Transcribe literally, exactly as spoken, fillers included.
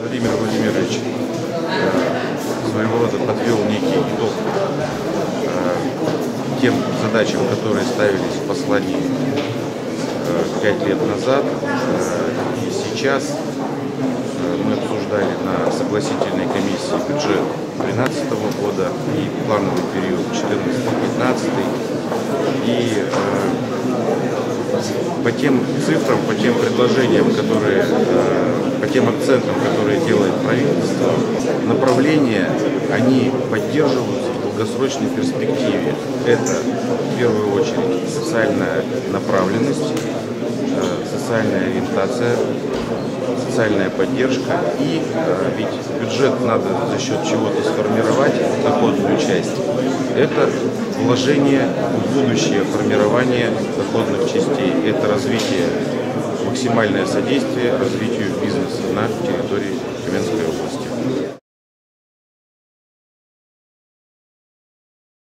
Владимир Владимирович своего рода подвел некий итог тем задачам, которые ставились в послании пять лет назад. И сейчас мы обсуждали на согласительной комиссии бюджет две тысячи тринадцатого года и плановый период две тысячи четырнадцатый-две тысячи пятнадцатый. И по тем цифрам, по тем предложениям, которые, по тем акцентам, которые делает правительство, направления, они поддерживаются в долгосрочной перспективе. Это в первую очередь социальная направленность, социальная ориентация, социальная поддержка. И ведь бюджет надо за счет чего-то сформировать, доходную часть. Это вложение в будущее формирование доходных частей. Это развитие, максимальное содействие развитию бизнеса на территории Тюменской